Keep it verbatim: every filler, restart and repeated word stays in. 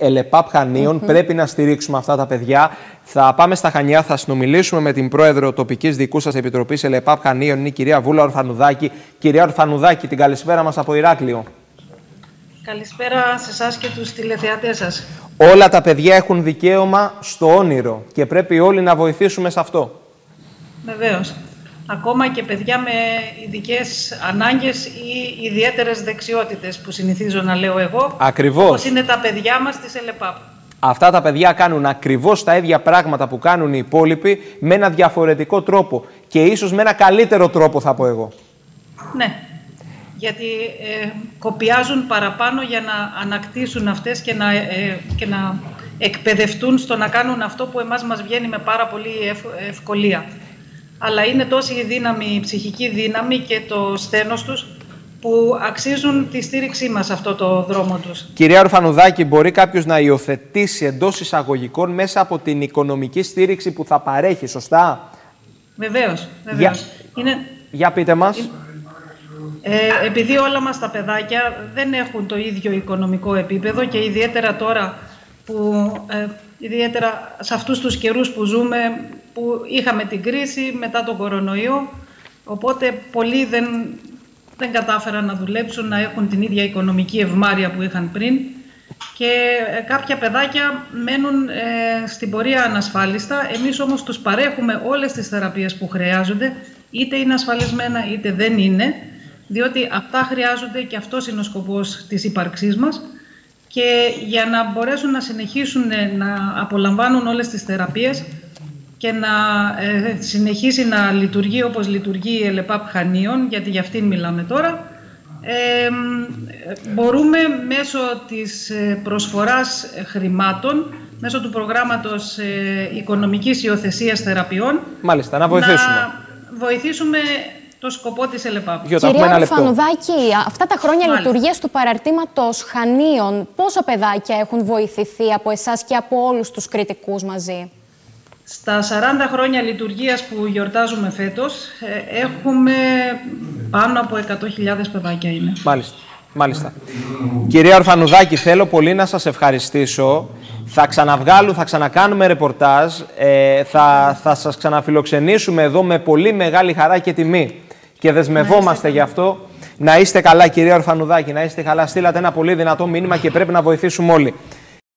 ΕΛΕΠΑΠ Χανίων. Mm-hmm. Πρέπει να στηρίξουμε αυτά τα παιδιά. Θα πάμε στα Χανιά, θα συνομιλήσουμε με την πρόεδρο τοπικής δικού σας επιτροπής ΕΛΕΠΑΠ Χανίων, είναι η κυρία Βούλα Ορφανουδάκη. Κυρία Ορφανουδάκη, την καλησπέρα μας από Ηράκλειο. Καλησπέρα σε εσάς και τους τηλεθεατές σας. Όλα τα παιδιά έχουν δικαίωμα στο όνειρο και πρέπει όλοι να βοηθήσουμε σε αυτό. Βεβαίως. Ακόμα και παιδιά με ειδικές ανάγκες ή ιδιαίτερες δεξιότητες που συνηθίζω να λέω εγώ. Ακριβώς. Όπως είναι τα παιδιά μας της ΕΛΕΠΑΠ. Αυτά τα παιδιά κάνουν ακριβώς τα ίδια πράγματα που κάνουν οι υπόλοιποι με ένα διαφορετικό τρόπο και ίσως με ένα καλύτερο τρόπο, θα πω εγώ. Ναι. Γιατί ε, κοπιάζουν παραπάνω για να ανακτήσουν αυτές και να, ε, και να εκπαιδευτούν στο να κάνουν αυτό που εμάς μας βγαίνει με πάρα πολύ ευ, ευκολία. Αλλά είναι τόση η δύναμη, η ψυχική δύναμη και το σθένος τους που αξίζουν τη στήριξή μας σε αυτό το δρόμο τους. Κυρία Ορφανουδάκη, μπορεί κάποιος να υιοθετήσει εντός εισαγωγικών μέσα από την οικονομική στήριξη που θα παρέχει, σωστά? Βεβαίως, βεβαίως. Για, είναι... για πείτε μας. Ε, επειδή όλα μας τα παιδάκια δεν έχουν το ίδιο οικονομικό επίπεδο και ιδιαίτερα τώρα που ε, ιδιαίτερα σε αυτούς τους καιρούς που ζούμε, που είχαμε την κρίση μετά τον κορονοϊό, οπότε πολλοί δεν, δεν κατάφεραν να δουλέψουν, να έχουν την ίδια οικονομική ευμάρεια που είχαν πριν και ε, κάποια παιδάκια μένουν ε, στην πορεία ανασφάλιστα. Εμείς όμως τους παρέχουμε όλες τις θεραπείες που χρειάζονται, είτε είναι ασφαλισμένα είτε δεν είναι, διότι αυτά χρειάζονται και αυτός είναι ο σκοπός της ύπαρξής μας. Και για να μπορέσουν να συνεχίσουν να απολαμβάνουν όλες τις θεραπείες και να ε, συνεχίσει να λειτουργεί όπως λειτουργεί η ΕΛΕΠΑΠ Χανίων, γιατί για αυτήν μιλάμε τώρα, ε, μπορούμε μέσω της προσφοράς χρημάτων, μέσω του προγράμματος ε, οικονομικής υιοθεσίας θεραπείων, μάλιστα, να βοηθήσουμε. Να βοηθήσουμε το σκοπό της ΕΛΕΠΑΠ. Κυρία Ορφανουδάκη, αυτά τα χρόνια λειτουργίας του παραρτήματος Χανίων, πόσα παιδάκια έχουν βοηθηθεί από εσάς και από όλους τους κριτικούς μαζί? Στα σαράντα χρόνια λειτουργίας που γιορτάζουμε φέτος, έχουμε πάνω από εκατό χιλιάδες παιδάκια είναι. Μάλιστα. Μάλιστα. Κυρία Ορφανουδάκη, θέλω πολύ να σας ευχαριστήσω. Θα ξαναβγάλουμε, θα ξανακάνουμε ρεπορτάζ, ε, θα, θα σας ξαναφιλοξενήσουμε εδώ με πολύ μεγάλη χαρά και τιμή. Και δεσμευόμαστε γι' αυτό. Να είστε καλά, κυρία Ορφανουδάκη, να είστε καλά. Στείλατε ένα πολύ δυνατό μήνυμα και πρέπει να βοηθήσουμε όλοι.